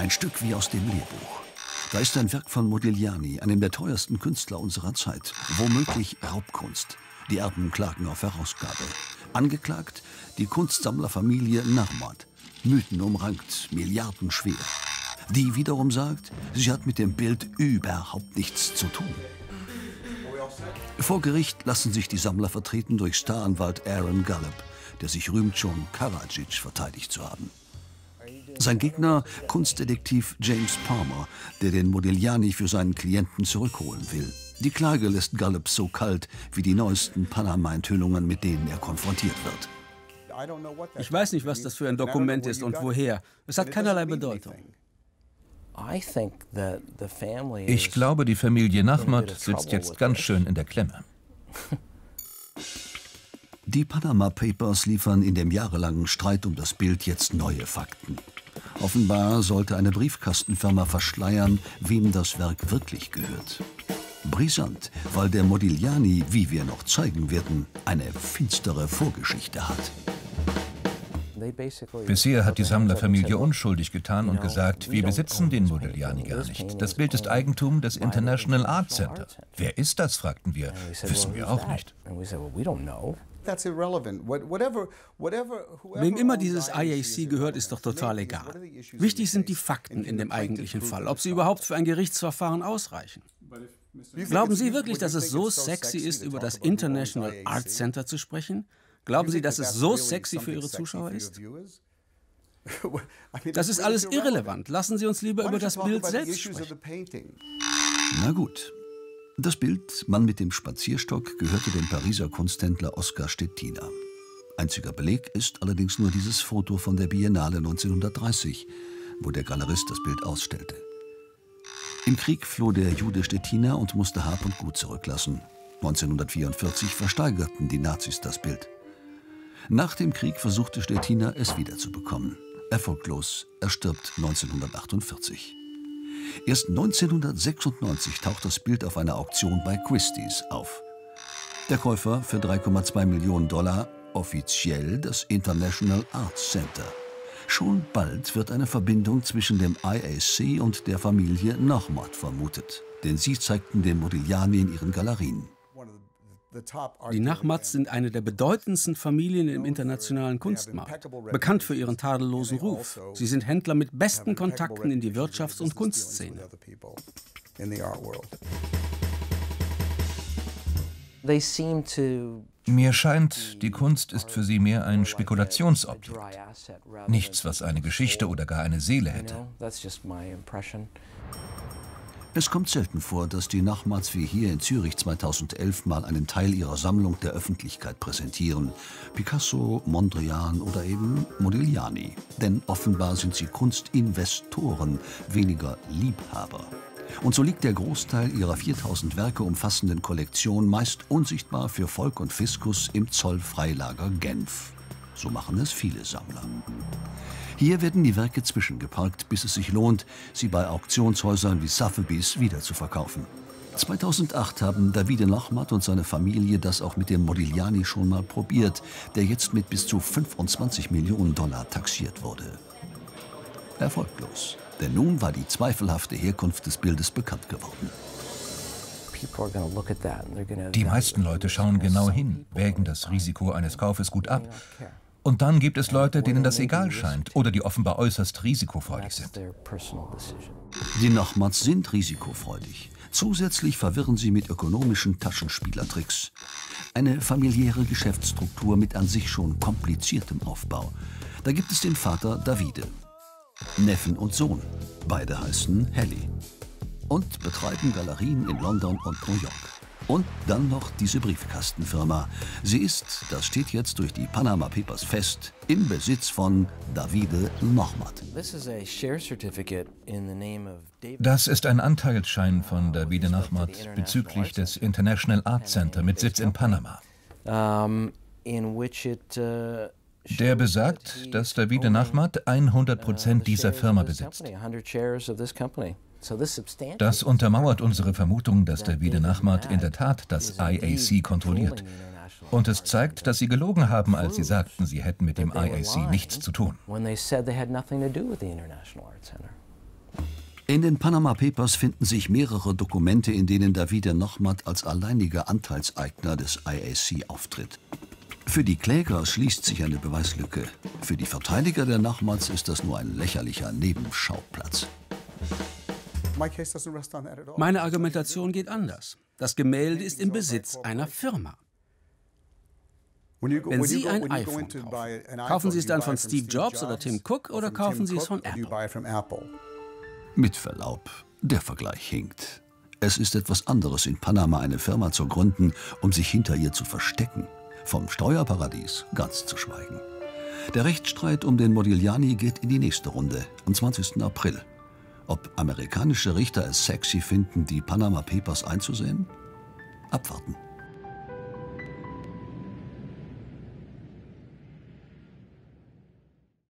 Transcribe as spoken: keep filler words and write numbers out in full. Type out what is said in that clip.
Ein Stück wie aus dem Lehrbuch. Da ist ein Werk von Modigliani, einem der teuersten Künstler unserer Zeit. Womöglich Raubkunst. Die Erben klagen auf Herausgabe. Angeklagt die Kunstsammlerfamilie Narmad. Mythenumrankt, milliardenschwer. Die wiederum sagt, sie hat mit dem Bild überhaupt nichts zu tun. Vor Gericht lassen sich die Sammler vertreten durch Staranwalt Aaron Gallup, der sich rühmt, schon Karadzic verteidigt zu haben. Sein Gegner, Kunstdetektiv James Palmer, der den Modigliani für seinen Klienten zurückholen will. Die Klage lässt Gallup so kalt wie die neuesten Panama-Enthüllungen, mit denen er konfrontiert wird. Ich weiß nicht, was das für ein Dokument ist und woher. Es hat keinerlei Bedeutung. Ich glaube, die Familie Narmad sitzt jetzt ganz schön in der Klemme. Die Panama Papers liefern in dem jahrelangen Streit um das Bild jetzt neue Fakten. Offenbar sollte eine Briefkastenfirma verschleiern, wem das Werk wirklich gehört. Brisant, weil der Modigliani, wie wir noch zeigen werden, eine finstere Vorgeschichte hat. Bisher hat die Sammlerfamilie unschuldig getan und gesagt, wir besitzen den Modigliani gar nicht. Das Bild ist Eigentum des International Art Center. Wer ist das, fragten wir. Wissen wir auch nicht. Wem immer dieses I A C gehört, ist doch total egal. Wichtig sind die Fakten in dem eigentlichen Fall, ob sie überhaupt für ein Gerichtsverfahren ausreichen. Glauben Sie wirklich, dass es so sexy ist, über das International Art Center zu sprechen? Glauben Sie, dass es so sexy für Ihre Zuschauer ist? Das ist alles irrelevant. Lassen Sie uns lieber über das Bild selbst sprechen. Na gut. Das Bild, Mann mit dem Spazierstock, gehörte dem Pariser Kunsthändler Oskar Stettiner. Einziger Beleg ist allerdings nur dieses Foto von der Biennale neunzehnhundertdreißig, wo der Galerist das Bild ausstellte. Im Krieg floh der Jude Stettiner und musste Hab und Gut zurücklassen. neunzehnhundertvierundvierzig versteigerten die Nazis das Bild. Nach dem Krieg versuchte Stettiner, es wiederzubekommen. Erfolglos, er stirbt neunzehnhundertachtundvierzig. Erst neunzehnhundertsechsundneunzig taucht das Bild auf einer Auktion bei Christie's auf. Der Käufer für drei Komma zwei Millionen Dollar, offiziell das International Arts Center. Schon bald wird eine Verbindung zwischen dem I A C und der Familie Narmad vermutet, denn sie zeigten den Modigliani in ihren Galerien. Die Narmads sind eine der bedeutendsten Familien im internationalen Kunstmarkt, bekannt für ihren tadellosen Ruf. Sie sind Händler mit besten Kontakten in die Wirtschafts- und Kunstszene. Mir scheint, die Kunst ist für sie mehr ein Spekulationsobjekt. Nichts, was eine Geschichte oder gar eine Seele hätte. Es kommt selten vor, dass die Narmads wie hier in Zürich zweitausendelf mal einen Teil ihrer Sammlung der Öffentlichkeit präsentieren. Picasso, Mondrian oder eben Modigliani. Denn offenbar sind sie Kunstinvestoren, weniger Liebhaber. Und so liegt der Großteil ihrer viertausend Werke umfassenden Kollektion meist unsichtbar für Volk und Fiskus im Zollfreilager Genf. So machen es viele Sammler. Hier werden die Werke zwischengeparkt, bis es sich lohnt, sie bei Auktionshäusern wie Sotheby's wiederzuverkaufen. zweitausendacht haben Davide Narmad und seine Familie das auch mit dem Modigliani schon mal probiert, der jetzt mit bis zu fünfundzwanzig Millionen Dollar taxiert wurde. Erfolglos, denn nun war die zweifelhafte Herkunft des Bildes bekannt geworden. Die meisten Leute schauen genau hin, wägen das Risiko eines Kaufes gut ab. Und dann gibt es Leute, denen das egal scheint oder die offenbar äußerst risikofreudig sind. Die Narmads sind risikofreudig. Zusätzlich verwirren sie mit ökonomischen Taschenspielertricks. Eine familiäre Geschäftsstruktur mit an sich schon kompliziertem Aufbau. Da gibt es den Vater Davide, Neffen und Sohn. Beide heißen Helly. Und betreiben Galerien in London und New York. Und dann noch diese Briefkastenfirma. Sie ist, das steht jetzt durch die Panama Papers fest, im Besitz von Davide Narmad. Das ist ein Anteilsschein von Davide Narmad bezüglich des International Art Center mit Sitz in Panama. Der besagt, dass Davide Narmad hundert Prozent dieser Firma besitzt. Das untermauert unsere Vermutung, dass Davide Narmad in der Tat das I A C kontrolliert. Und es zeigt, dass sie gelogen haben, als sie sagten, sie hätten mit dem I A C nichts zu tun. In den Panama Papers finden sich mehrere Dokumente, in denen Davide Nochmat als alleiniger Anteilseigner des I A C auftritt. Für die Kläger schließt sich eine Beweislücke. Für die Verteidiger der Nochmats ist das nur ein lächerlicher Nebenschauplatz. Meine Argumentation geht anders. Das Gemälde ist im Besitz einer Firma. Wenn Sie ein iPhone kaufen, kaufen Sie es dann von Steve Jobs oder Tim Cook oder kaufen Sie es von Apple? Mit Verlaub, der Vergleich hinkt. Es ist etwas anderes, in Panama eine Firma zu gründen, um sich hinter ihr zu verstecken. Vom Steuerparadies ganz zu schweigen. Der Rechtsstreit um den Modigliani geht in die nächste Runde, am zwanzigsten April. Ob amerikanische Richter es sexy finden, die Panama Papers einzusehen? Abwarten.